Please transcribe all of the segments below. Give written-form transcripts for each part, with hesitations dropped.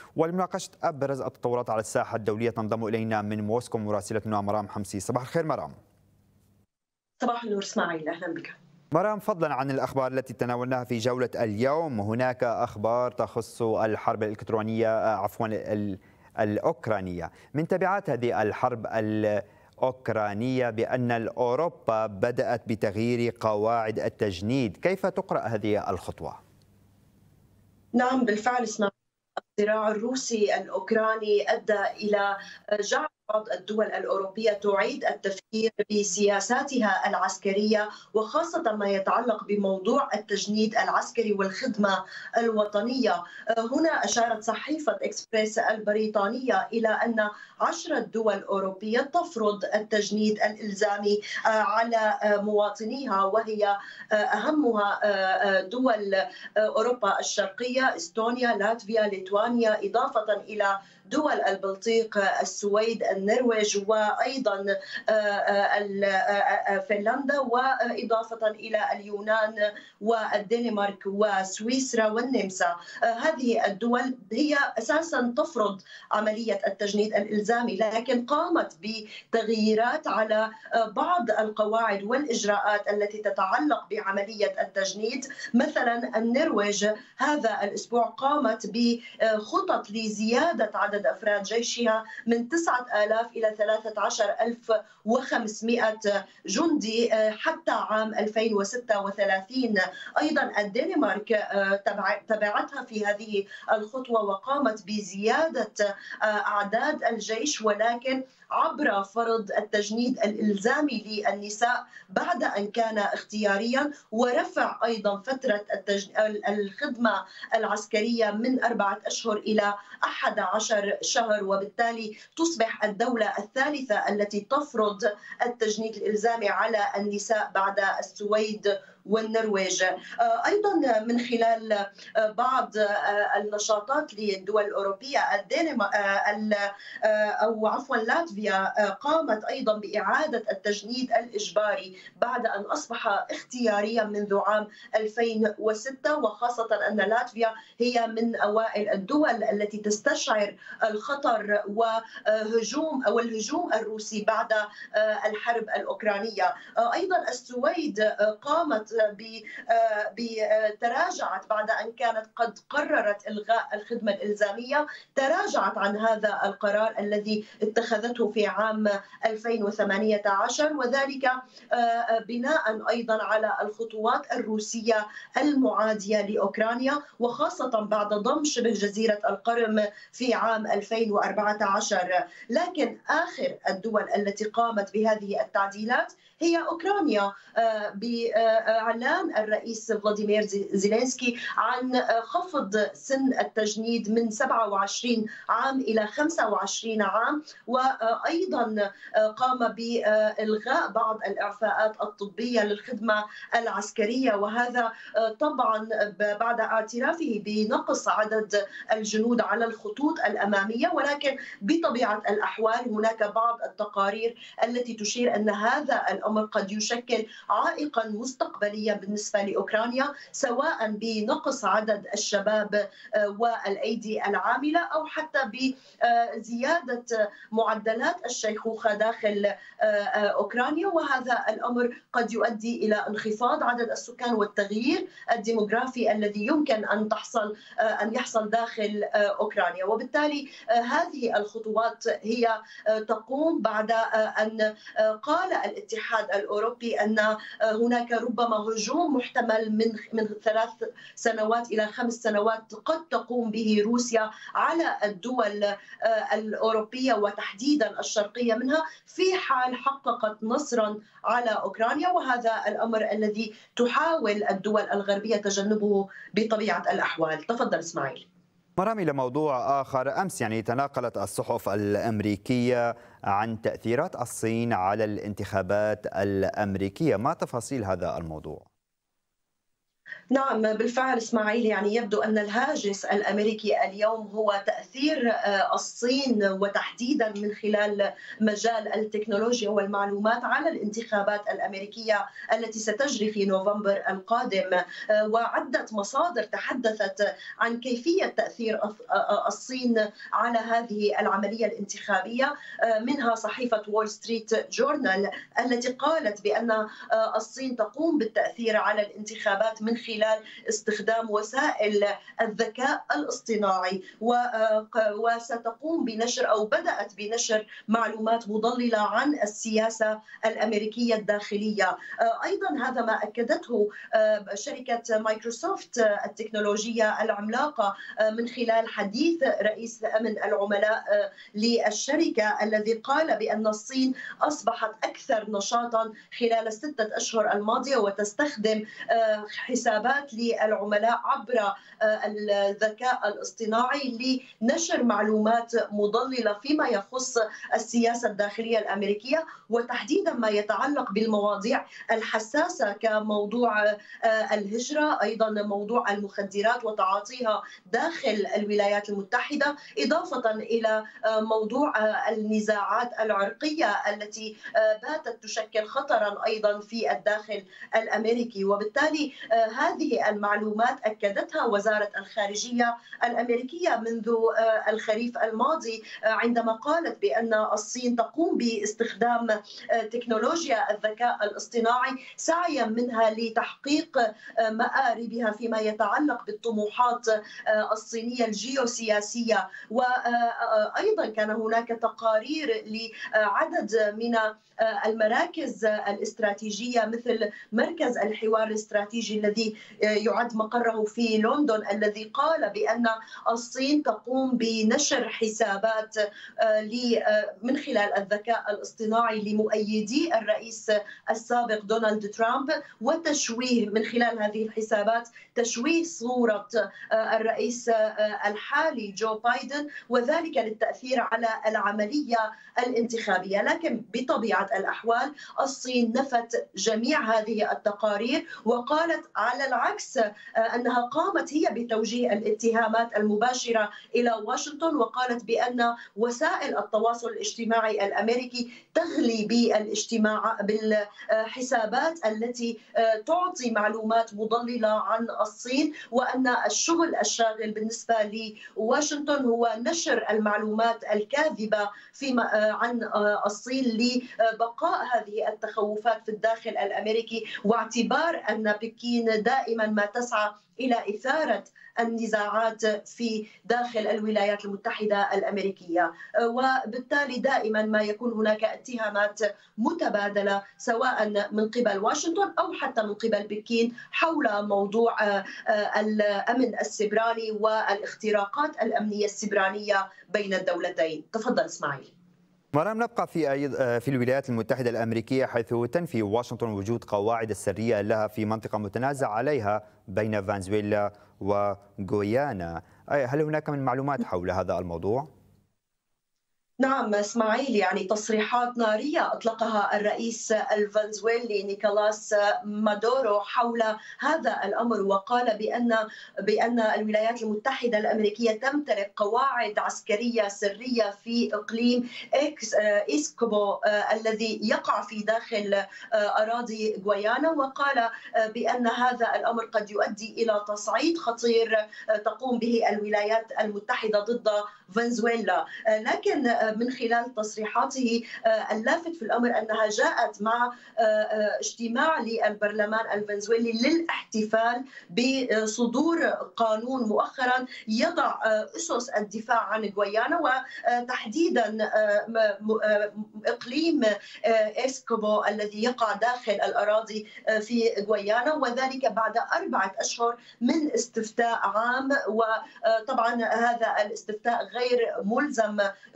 ولمناقشة أبرز التطورات على الساحة الدولية تنضم إلينا من موسكو مراسلتنا مرام حمسي. صباح الخير مرام. صباح النور اسماعيل، أهلا بك. مرام، فضلا عن الأخبار التي تناولناها في جولة اليوم، هناك أخبار تخص الحرب الإلكترونية الأوكرانية. من تبعات هذه الحرب الأوكرانية بأن أوروبا بدأت بتغيير قواعد التجنيد، كيف تقرأ هذه الخطوة؟ نعم بالفعل اسماعيل، الصراع الروسي الأوكراني أدى إلى جعل بعض الدول الأوروبية تعيد التفكير بسياساتها العسكرية، وخاصة ما يتعلق بموضوع التجنيد العسكري والخدمة الوطنية. هنا أشارت صحيفة إكسبريس البريطانية إلى أن 10 دول أوروبية تفرض التجنيد الإلزامي على مواطنيها، وهي أهمها دول أوروبا الشرقية، إستونيا، لاتفيا، ليتوانيا، إضافة إلى دول البلطيق، السويد، النرويج، وأيضا فنلندا، وإضافة إلى اليونان والدنمارك وسويسرا والنمسا. هذه الدول هي أساسا تفرض عملية التجنيد الإلزامي، لكن قامت بتغييرات على بعض القواعد والإجراءات التي تتعلق بعملية التجنيد. مثلا النرويج هذا الأسبوع قامت بخطط لزيادة عدد أفراد جيشها من 9000 إلى 13500 جندي حتى عام 2036. أيضا الدنمارك تبعتها في هذه الخطوة وقامت بزيادة أعداد الجيش، ولكن عبر فرض التجنيد الإلزامي للنساء بعد أن كان اختياريا، ورفع أيضا فترة الخدمة العسكرية من 4 أشهر إلى 11 شهر، وبالتالي تصبح الدولة الثالثة التي تفرض التجنيد الإلزامي على النساء بعد السويد والنرويج. أيضا من خلال بعض النشاطات للدول الأوروبية، لاتفيا قامت أيضا بإعادة التجنيد الإجباري بعد أن أصبح اختياريا منذ عام 2006، وخاصة أن لاتفيا هي من أوائل الدول التي تستشعر الخطر والهجوم الروسي بعد الحرب الأوكرانية. أيضا السويد قامت تراجعت بعد أن كانت قد قررت إلغاء الخدمة الإلزامية، تراجعت عن هذا القرار الذي اتخذته في عام 2018، وذلك بناء أيضا على الخطوات الروسية المعادية لأوكرانيا، وخاصة بعد ضم شبه جزيرة القرم في عام 2014. لكن آخر الدول التي قامت بهذه التعديلات هي أوكرانيا، بإعلان الرئيس فلاديمير زيلينسكي عن خفض سن التجنيد من 27 عام إلى 25 عام، وأيضا قام بإلغاء بعض الإعفاءات الطبية للخدمة العسكرية، وهذا طبعا بعد اعترافه بنقص عدد الجنود على الخطوط الأمامية. ولكن بطبيعة الأحوال هناك بعض التقارير التي تشير أن هذا الأمر قد يشكل عائقا مستقبليا بالنسبة لأوكرانيا، سواء بنقص عدد الشباب والأيدي العاملة، أو حتى بزيادة معدلات الشيخوخة داخل أوكرانيا، وهذا الأمر قد يؤدي إلى انخفاض عدد السكان والتغيير الديموغرافي الذي يمكن أن يحصل داخل أوكرانيا. وبالتالي هذه الخطوات هي تقوم بعد أن قال الاتحاد الأوروبي أن هناك ربما هجوم محتمل من 3 سنوات إلى 5 سنوات قد تقوم به روسيا على الدول الأوروبية وتحديدا الشرقية منها، في حال حققت نصرا على أوكرانيا، وهذا الأمر الذي تحاول الدول الغربية تجنبه بطبيعة الأحوال. تفضل إسماعيل. مرام، إلى موضوع آخر. أمس تناقلت الصحف الأمريكية عن تأثيرات الصين على الانتخابات الأمريكية، ما تفاصيل هذا الموضوع؟ نعم بالفعل اسماعيل، يعني يبدو أن الهاجس الأمريكي اليوم هو تأثير الصين، وتحديدا من خلال مجال التكنولوجيا والمعلومات على الانتخابات الأمريكية التي ستجري في نوفمبر القادم. وعدة مصادر تحدثت عن كيفية تأثير الصين على هذه العملية الانتخابية، منها صحيفة وول ستريت جورنال التي قالت بأن الصين تقوم بالتأثير على الانتخابات من خلال استخدام وسائل الذكاء الاصطناعي، وستقوم بنشر أو بدأت بنشر معلومات مضللة عن السياسة الأمريكية الداخلية. أيضا هذا ما أكدته شركة مايكروسوفت التكنولوجية العملاقة من خلال حديث رئيس أمن العملاء للشركة، الذي قال بأن الصين أصبحت أكثر نشاطا خلال الستة أشهر الماضية، وتستخدم حسابات للعملاء عبر الذكاء الاصطناعي لنشر معلومات مضللة فيما يخص السياسة الداخلية الأمريكية، وتحديدا ما يتعلق بالمواضيع الحساسة كموضوع الهجرة، أيضا موضوع المخدرات وتعاطيها داخل الولايات المتحدة، إضافة إلى موضوع النزاعات العرقية التي باتت تشكل خطرا أيضا في الداخل الأمريكي. وبالتالي هذه المعلومات أكدتها وزارة الخارجية الأمريكية منذ الخريف الماضي، عندما قالت بأن الصين تقوم باستخدام تكنولوجيا الذكاء الاصطناعي سعيا منها لتحقيق مآربها فيما يتعلق بالطموحات الصينية الجيوسياسية. وأيضا كان هناك تقارير لعدد من المراكز الاستراتيجية مثل مركز الحوار الاستراتيجي الذي يعد مقره في لندن، الذي قال بأن الصين تقوم بنشر حسابات من خلال الذكاء الاصطناعي لمؤيدي الرئيس السابق دونالد ترامب، وتشويه من خلال هذه الحسابات تشويه صورة الرئيس الحالي جو بايدن، وذلك للتأثير على العملية الانتخابية. لكن بطبيعة الأحوال الصين نفت جميع هذه التقارير، وقالت على العكس أنها قامت هي بتوجيه الاتهامات المباشرة إلى واشنطن، وقالت بأن وسائل التواصل الاجتماعي الأمريكي تغلي بالحسابات التي تعطي معلومات مضللة عن الصين، وأن الشغل الشاغل بالنسبة لواشنطن هو نشر المعلومات الكاذبة عن الصين لبقاء هذه التخوفات في الداخل الأمريكي، واعتبار أن بكين دائما ما تسعى إلى إثارة النزاعات في داخل الولايات المتحدة الأمريكية، وبالتالي دائما ما يكون هناك اتهامات متبادلة سواء من قبل واشنطن أو حتى من قبل بكين حول موضوع الأمن السيبراني والاختراقات الأمنية السيبرانية بين الدولتين. تفضل إسماعيل. مرام، نبقى في الولايات المتحدة الأمريكية، حيث تنفي واشنطن وجود قواعد السرية لها في منطقة متنازع عليها بين فنزويلا وغويانا. هل هناك من معلومات حول هذا الموضوع؟ نعم اسماعيل، يعني تصريحات نارية أطلقها الرئيس الفنزويلي نيكولاس مادورو حول هذا الأمر، وقال بأن الولايات المتحدة الأمريكية تمتلك قواعد عسكرية سرية في إقليم إسكوبو الذي يقع في داخل أراضي غويانا، وقال بأن هذا الأمر قد يؤدي إلى تصعيد خطير تقوم به الولايات المتحدة ضد فنزويلا. لكن من خلال تصريحاته اللافت في الأمر أنها جاءت مع اجتماع للبرلمان الفنزويلي للاحتفال بصدور قانون مؤخرا يضع أسس الدفاع عن غويانا، وتحديدا إقليم إسكوبو الذي يقع داخل الأراضي في غويانا، وذلك بعد 4 أشهر من استفتاء عام. وطبعا هذا الاستفتاء غير ملزم دوليا،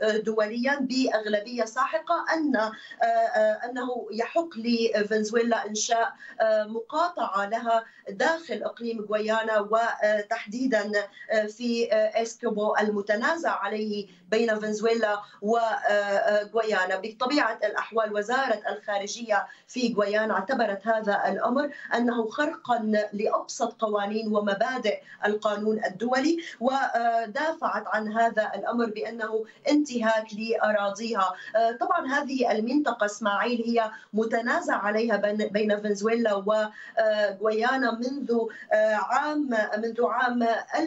دوليا بأغلبية ساحقة أنه يحق لفنزويلا إنشاء مقاطعة لها داخل إقليم غويانا، وتحديدا في إسكوبو المتنازع عليه بين فنزويلا وغويانا. بطبيعة الأحوال وزارة الخارجية في غويانا اعتبرت هذا الأمر أنه خرقا لأبسط قوانين ومبادئ القانون الدولي، ودافعت عن هذا الأمر بأنه انتهاك لأراضيها. طبعا هذه المنطقة إسماعيل هي متنازع عليها بين فنزويلا وغويانا منذ عام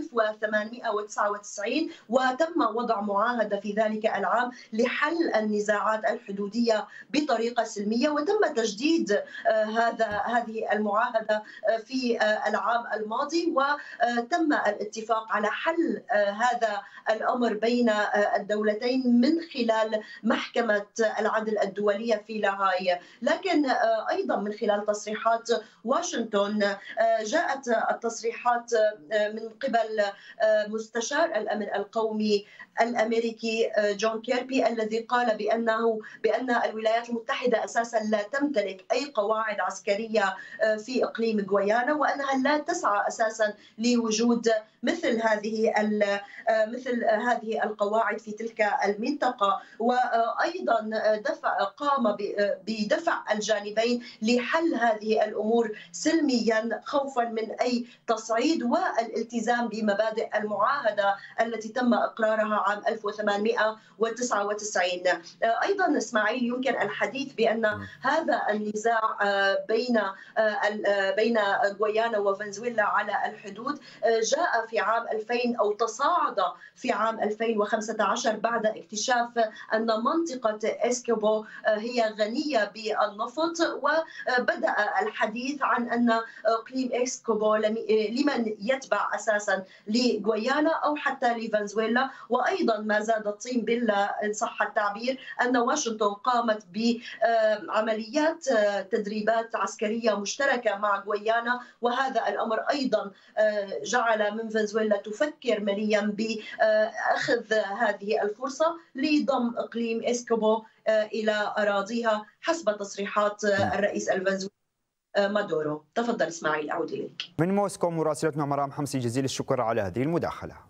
1899، وتم وضع معاهدة في ذلك العام لحل النزاعات الحدودية بطريقة سلمية، وتم تجديد هذه المعاهدة في العام الماضي، وتم الاتفاق على حل هذا الأمر بين الدولتين من خلال محكمة العدل الدولية في لاهاي. لكن أيضا من خلال تصريحات واشنطن جاءت التصريحات من قبل مستشار الأمن القومي الأمريكي جون كيربي، الذي قال بأن الولايات المتحدة أساسا لا تمتلك أي قواعد عسكرية في إقليم غويانا، وأنها لا تسعى أساسا لوجود مثل هذه القواعد في تلك المنطقة. وأيضا قام بدفع الجانبين لحل هذه الأمور سلميا خوفا من أي تصعيد، والالتزام بمبادئ المعاهدة التي تم إقرارها عام 1899. أيضا إسماعيل يمكن الحديث بأن هذا النزاع بين غويانا وفنزويلا على الحدود جاء في عام 2000 أو تصاعد في عام 2015 بعد اكتشاف أن منطقة إسكوبو هي غنية بالنفط، وبدأ الحديث عن أن إقليم إسكوبو لمن يتبع أساسا لغويانا أو حتى لفنزويلا. وأيضا ما زاد الطين بلة إن صح التعبير أن واشنطن قامت بعمليات تدريبات عسكرية مشتركة مع غويانا، وهذا الأمر أيضا جعل من فنزويلا تفكر مليا بأخذ هذه الفرصة لضم إقليم إسكوبو إلى أراضيها حسب تصريحات الرئيس الفنزويلي مادورو. تفضل إسماعيل، أعود إليك. من موسكو مراسلتنا مرام حمصي، جزيل الشكر على هذه المداخلة.